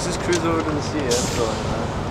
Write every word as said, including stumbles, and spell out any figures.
just cruise over to the sea. That's all I know.